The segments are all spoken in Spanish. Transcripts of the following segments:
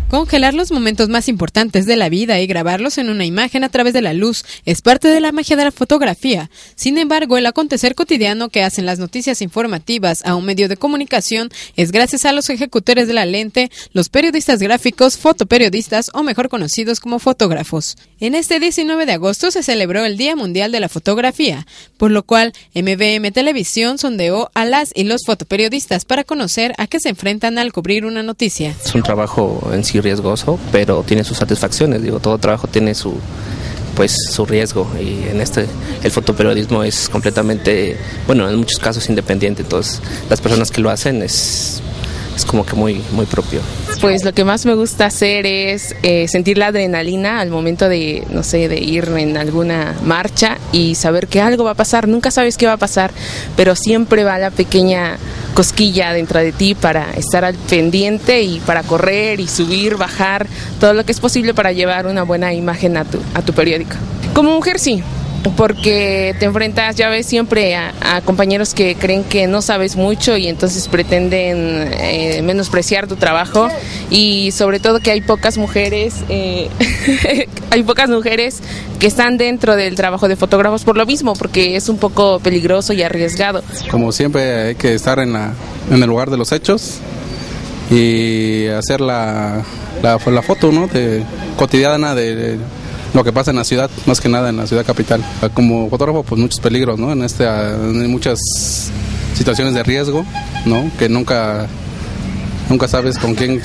Congelar los momentos más importantes de la vida y grabarlos en una imagen a través de la luz es parte de la magia de la fotografía. Sin embargo, el acontecer cotidiano que hacen las noticias informativas a un medio de comunicación es gracias a los ejecutores de la lente, los periodistas gráficos, fotoperiodistas o mejor conocidos como fotógrafos. En este 19 de agosto se celebró el Día Mundial de la Fotografía, por lo cual MVM Televisión sondeó a las y los fotoperiodistas para conocer a qué se enfrentan al cubrir una noticia. Es un trabajo en sí riesgoso, pero tiene sus satisfacciones. Todo trabajo tiene su riesgo, y en el fotoperiodismo es completamente, en muchos casos independiente. Entonces las personas que lo hacen es como que muy propio. Pues lo que más me gusta hacer es sentir la adrenalina al momento de, de ir en alguna marcha y saber que algo va a pasar. Nunca sabes qué va a pasar, pero siempre va la pequeña cosquilla dentro de ti para estar al pendiente y para correr y subir, bajar, todo lo que es posible para llevar una buena imagen a tu periódico. Como mujer sí, porque te enfrentas, ya ves, siempre a compañeros que creen que no sabes mucho y entonces pretenden menospreciar tu trabajo, y sobre todo que hay pocas mujeres que están dentro del trabajo de fotógrafos por lo mismo, porque es un poco peligroso y arriesgado. Como siempre hay que estar en el lugar de los hechos y hacer la foto, ¿no?, cotidiana de lo que pasa en la ciudad, más que nada en la ciudad capital. Como fotógrafo, pues muchos peligros, ¿no? En muchas situaciones de riesgo, ¿no? Que nunca sabes con quién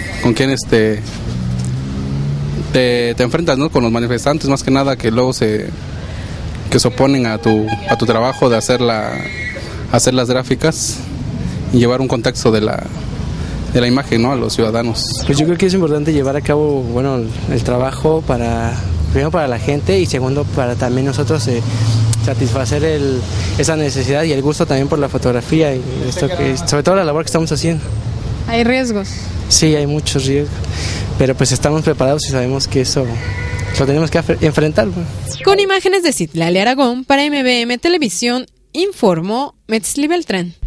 te enfrentas, ¿no? Con los manifestantes, más que nada, que luego que se oponen a tu trabajo de hacer las gráficas y llevar un contexto de la imagen, ¿no?, a los ciudadanos. Pues yo creo que es importante llevar a cabo, el trabajo primero para la gente y segundo para también nosotros satisfacer esa necesidad y el gusto también por la fotografía y sobre todo la labor que estamos haciendo. ¿Hay riesgos? Sí, hay muchos riesgos, pero pues estamos preparados y sabemos que eso lo tenemos que enfrentar. Con imágenes de Citlali Aragón para MVM Televisión, informó Metzli Beltrán.